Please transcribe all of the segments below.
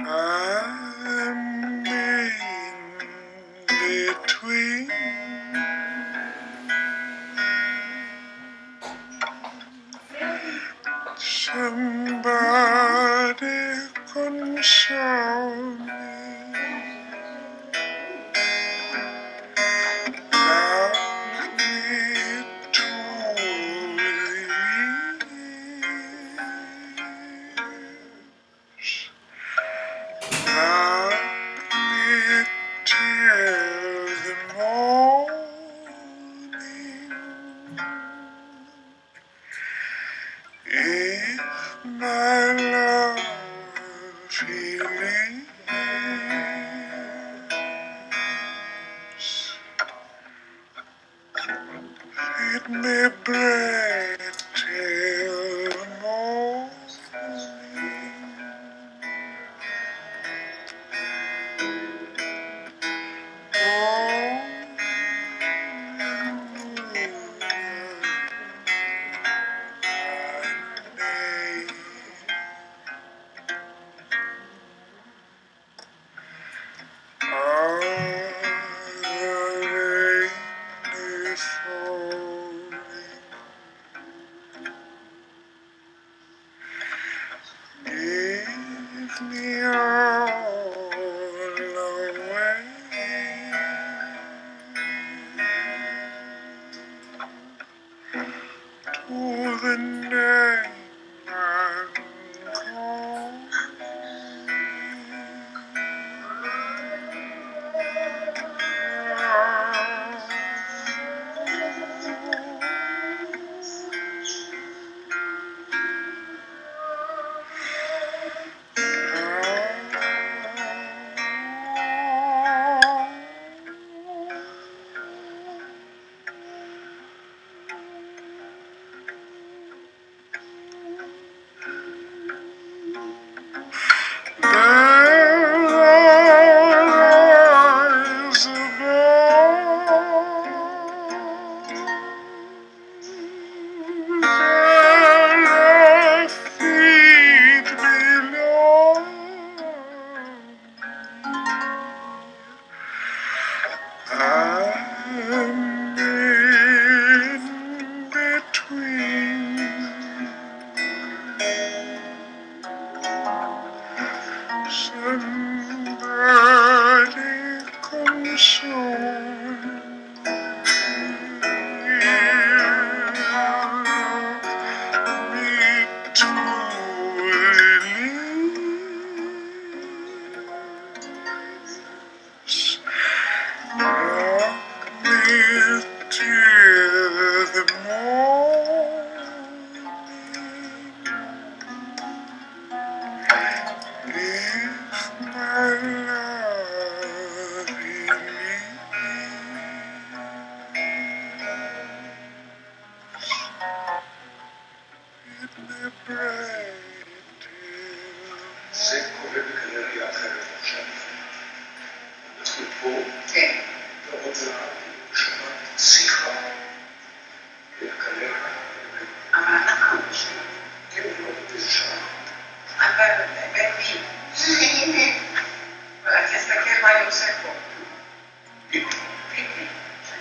I'm in between somebody console me. Love me to release. Love me till the morning. If my love he leaves, feed me bread till morning. Give me all away. To the name I'm calling. I'm in between somebody console me to release. Rock me till the morning. If my love he leaves, feed me bread till. C'est complètement la traduction. Tutto che Sikha e Kaleka che uno diciamo baby la fiesta che vai un secco picnic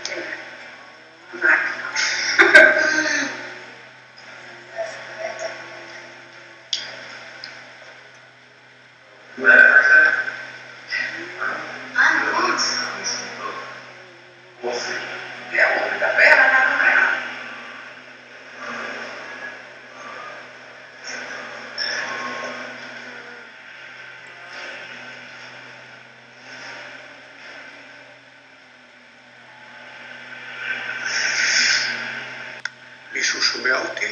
מישהו שומע אותי?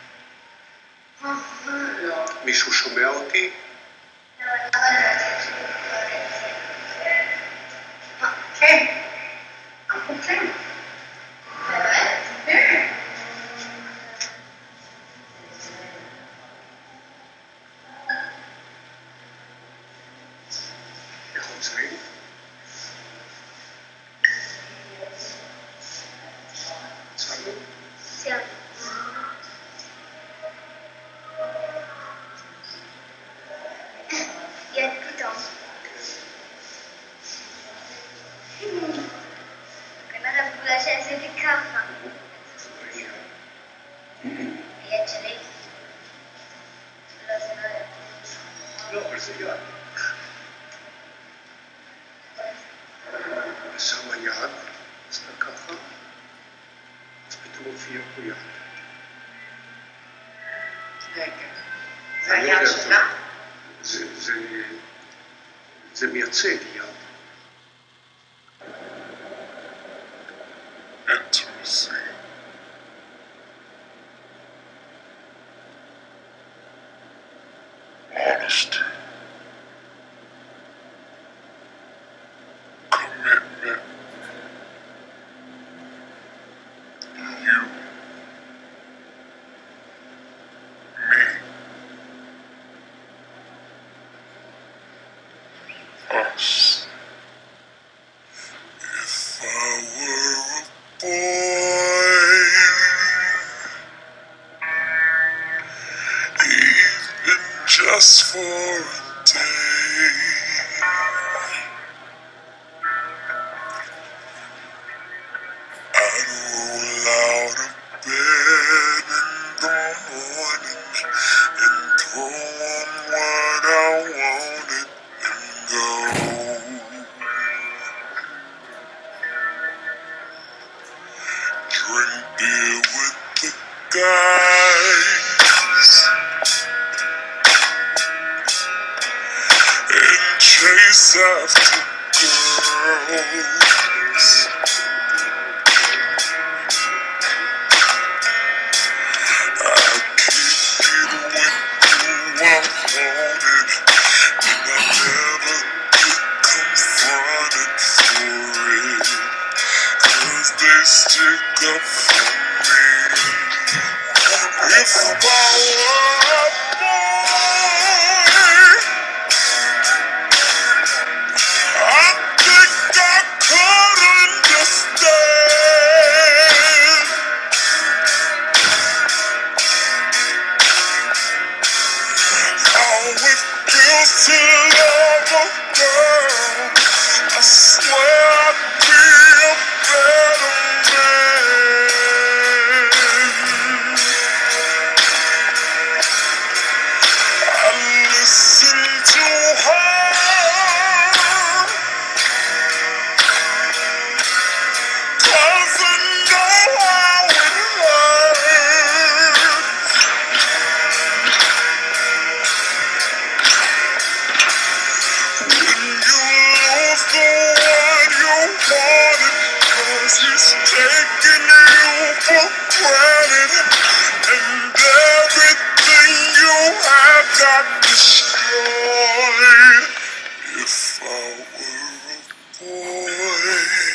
מישהו שומע אותי? כן. כן. איך עוצרים? עצרנו? Siap. Ya, gitu. לא, אבל זה יד. ושמה יד, עשתה ככה, אז פתאום הופיע פה יד. זה היד שלה? זה מייצג יד. Intimacy. Honesty. Commitment. You. Me. Us. If I were a boy, even just for a day, I'd roll out of bed in the morning and throw on what I wanted and go. Drink beer with the guys and chase after girls. I kick it with who I wanted, and I never get confronted for it, 'cause they stick up for me. If I were a boy, I think I could understand how it feels to love a girl. I swear I'd be a better man. I listen to her, 'cause I know how it hurts when you lose the one you wanted, 'cause he's taking you for granted, and everything you have got destroyed. If I were a boy,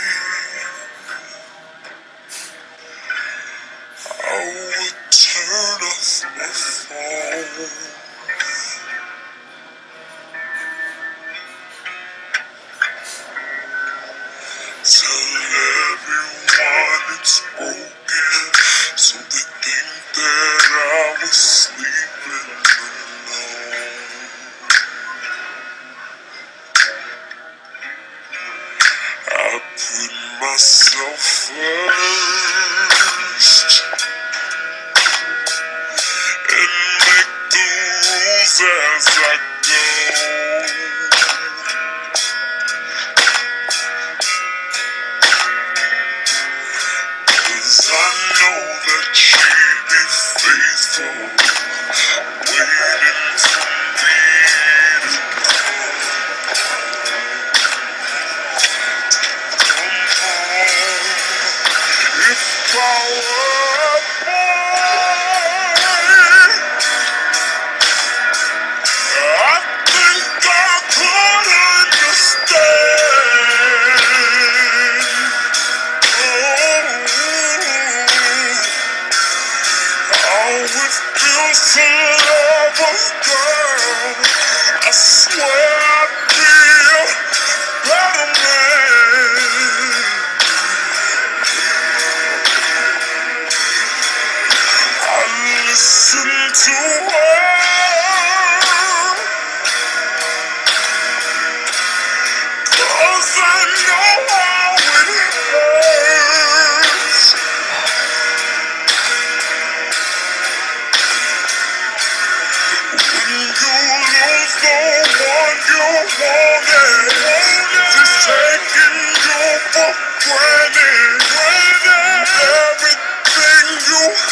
I would turn off my phone, tell everyone it's broken, so they think that I was sleeping alone. I put myself first and make the rules as I go, 'cause I know that she'd be faithful, waiting for me to come home. If I were a boy, I think I could understand. How it feels to love a girl. I swear I'd be a better man. I listen to her, 'cause I know how it hurts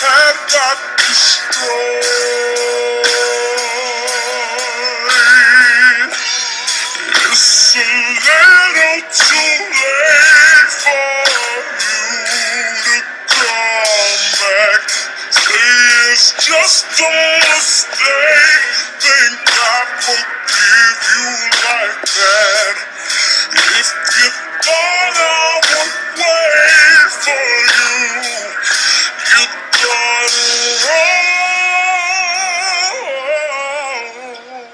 have got destroyed. It's a little too late for you to come back. Say it's just a mistake. Think I forgive you like that. If you thought I would wait for you, you got it wrong.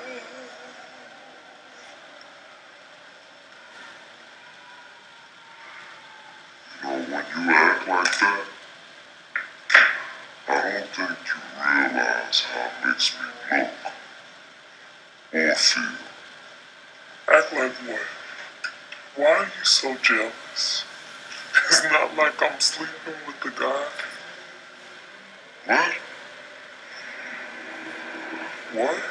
When you act like that, I don't think you realize how it makes me look or feel. Act like what? Why are you so jealous? It's not like I'm sleeping with the guy. What? What?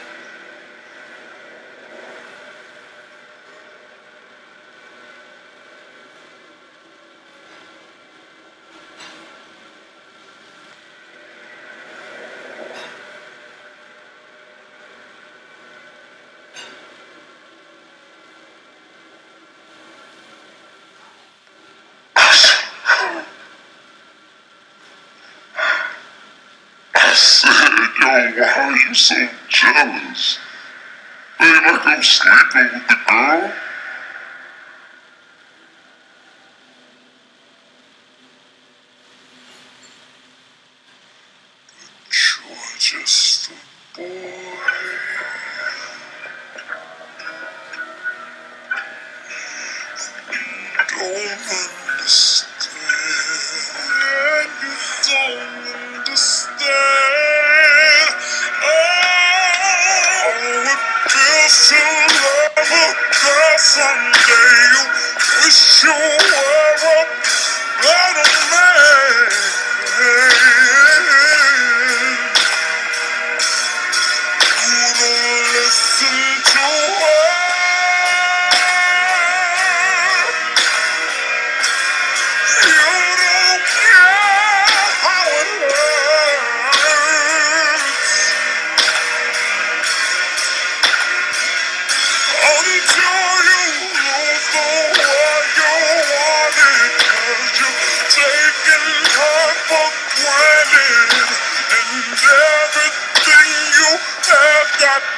Yo, why are you so jealous? Ain't like I'm sleeping with the girl. But you're just a boy. Don't understand. You don't understand. Feels to love a girl someday. You wish you were a better man. You don't listen to her. You don't care how it hurts. Until you lose the one you wanted, 'cause you've taken her for granted, and everything you have got